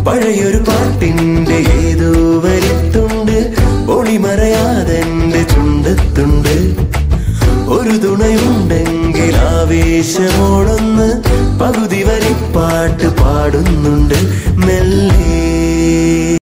പഴയൊരു പാട്ടിന്റെ ഏതോ വരിത്തുണ്ട് ഒളിമറയാതെന്റെ ചുണ്ടത്തുണ്ട്. ഒരു തുണയുണ്ടെങ്കിൽ ആവേശമോടൊന്ന് പകുതി വരി പാട്ട് പാടുന്നുണ്ട്. മെല്ലെ